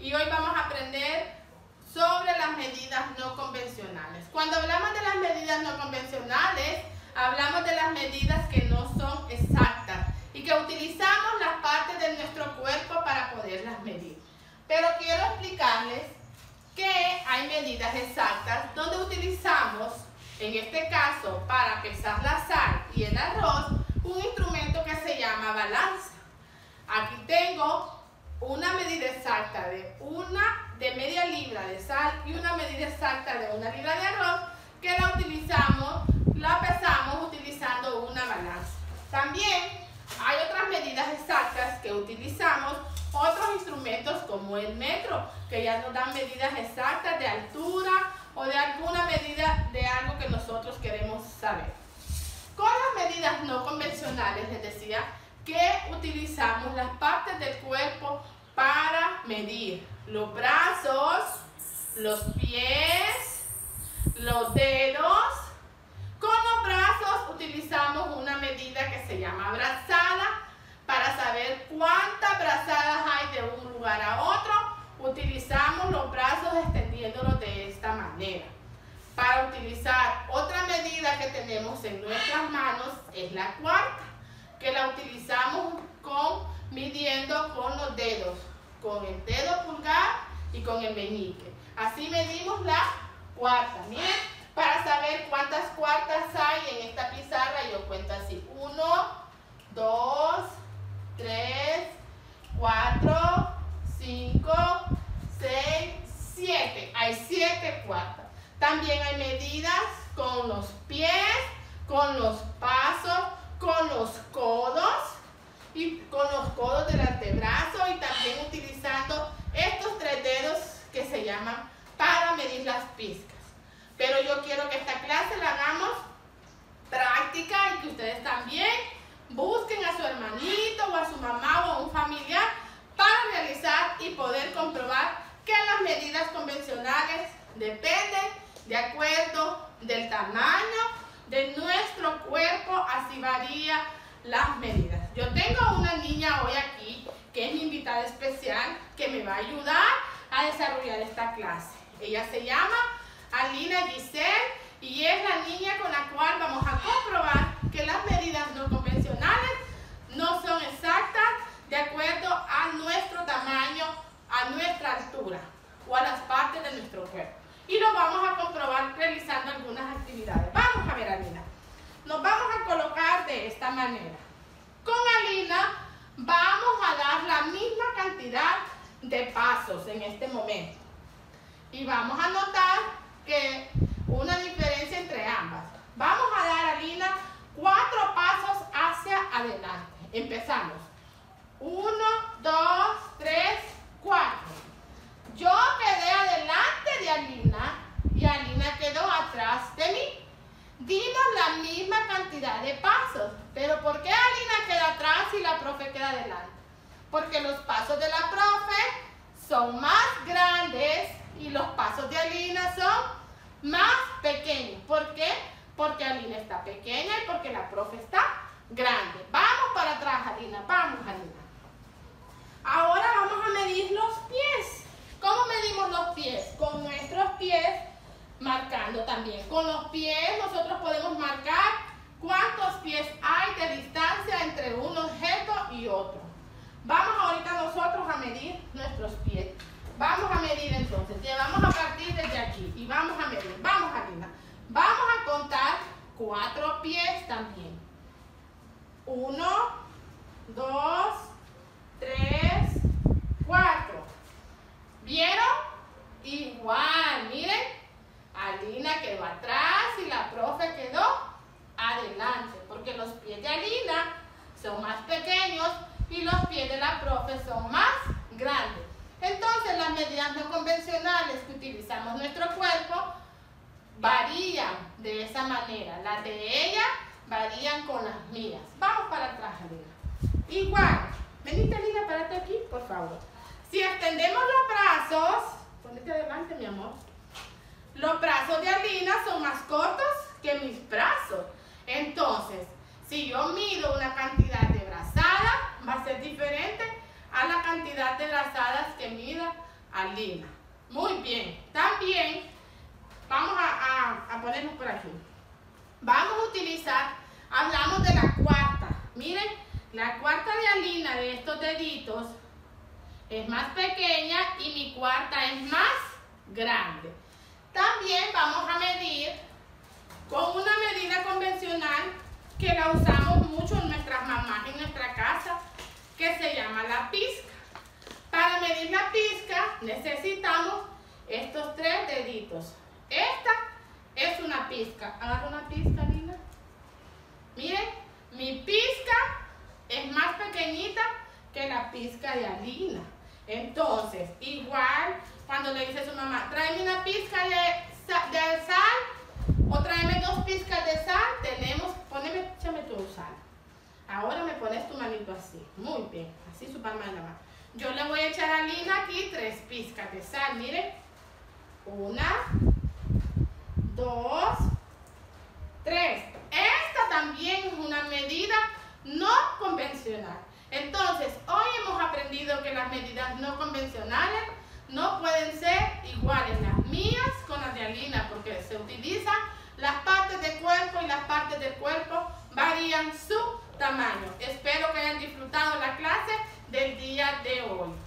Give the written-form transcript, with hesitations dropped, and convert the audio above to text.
y hoy vamos a aprender sobre las medidas no convencionales. Cuando hablamos de las medidas no convencionales, hablamos de las medidas que no son exactas y que utilizamos las partes de nuestro cuerpo para poderlas medir. Pero quiero explicarles que hay medidas exactas donde utilizamos, en este caso, para pesar la sal y el arroz, un instrumento que se llama balanza. Aquí tengo una medida exacta de media libra de sal y una medida exacta de 1 libra de arroz, que la pesamos utilizando una balanza. También hay otras medidas exactas que utilizamos otros instrumentos como el metro, que ya nos dan medidas exactas de altura o de alguna medida de algo que nosotros queremos saber. Con las medidas no convencionales les decía que utilizamos las partes del cuerpo para medir los brazos, los pies, los dedos. Con los brazos utilizamos una medida que se llama brazada para saber cuántas brazadas hay de un lugar a otro. Utilizamos los brazos extendiéndolos de esta manera. Para utilizar otra medida que tenemos en nuestras manos es la cuarta, que la utilizamos midiendo con los dedos, con el dedo pulgar y con el meñique. Así medimos la cuarta. Miren, para saber cuántas cuartas hay en esta pizarra, yo cuento así: 1, 2, 3, 4, 5, 6, 7. Hay 7 cuartas. También hay medidas con los pies, con los pasos, con los codos y con los codos del antebrazo, y también utilizando estos 3 dedos que se llaman para medir las pizcas. Pero yo quiero que esta clase la hagamos práctica y que ustedes también busquen a su hermanito o a su mamá o a un familiar para realizar y poder comprobar que las medidas convencionales dependen de acuerdo del tamaño de nuestro cuerpo, así varía las medidas. Yo tengo una niña hoy aquí que es mi invitada especial que me va a ayudar a desarrollar esta clase. Ella se llama Alina Giselle y es la niña con la cual vamos a comprobar que las medidas no convencionales no son exactas de acuerdo a nuestro tamaño, a nuestra altura o a las partes de nuestro cuerpo. Y lo vamos a comprobar realizando algunas actividades. Vamos a ver, Alina. Nos vamos a colocar de esta manera. Con Alina vamos a dar la misma cantidad de pasos en este momento. Y vamos a notar que una diferencia entre ambas. Vamos a dar, Alina, 4 pasos hacia adelante. Empezamos. 1, 2, 3, 4. Yo quedé adelante de Alina y Alina quedó atrás de mí. Dimos la misma cantidad de pasos, pero ¿por qué Alina queda atrás y la profe queda adelante? Porque los pasos de la profe son más grandes y los pasos de Alina son más pequeños. ¿Por qué? Porque Alina está pequeña y porque la profe está grande. Vamos para atrás, Alina. Vamos, Alina. Ahora vamos a medir los pies. ¿Cómo medimos los pies? Con nuestros pies, marcando también. Con los pies nosotros podemos marcar cuántos pies hay de distancia entre un objeto y otro. Vamos ahorita nosotros a medir nuestros pies. Vamos a medir entonces. Vamos a partir desde aquí y vamos a medir. Vamos, Alina. Vamos a contar 4 pies también. 1, 2, 3, 4. ¿Vieron? Igual, miren. Alina quedó atrás y la profe quedó adelante, porque los pies de Alina son más pequeños y los pies de la profe son más grandes. Entonces, las medidas no convencionales que utilizamos en nuestro cuerpo varían de esa manera. Las de ella varían con las mías. Vamos para atrás, Alina. Igual. Venite, Alina, párate aquí, por favor. Si extendemos los brazos, ponete adelante, mi amor. Los brazos de Alina son más cortos que mis brazos. Entonces, si yo mido una cantidad de brazada, va a ser diferente a la cantidad de brazadas que mida Alina. Muy bien. También vamos a ponernos por aquí. Vamos a utilizar, hablamos de la cuarta. Miren, la cuarta de Alina, de estos deditos, es más pequeña y mi cuarta es más grande. También vamos a medir con una medida convencional que la usamos mucho en nuestras mamás, en nuestra casa, que se llama la pizca. Para medir la pizca necesitamos estos 3 deditos. Esta es una pizca. Agarra una pizca, Lina. Miren, mi pizca es más pequeñita que la pizca de Alina. Entonces, igual cuando le dice a su mamá, tráeme una pizca de sal o tráeme 2 pizcas de sal, échame tu sal. Ahora me pones tu manito así. Muy bien, así su palma de la mano. Yo le voy a echar a Lina aquí 3 pizcas de sal, miren. 1, 2, 3. Esta también es una medida no convencional. Entonces, hoy hemos aprendido que las medidas no convencionales no pueden ser iguales las mías con las de Alina, porque se utilizan las partes del cuerpo y las partes del cuerpo varían su tamaño. Espero que hayan disfrutado la clase del día de hoy.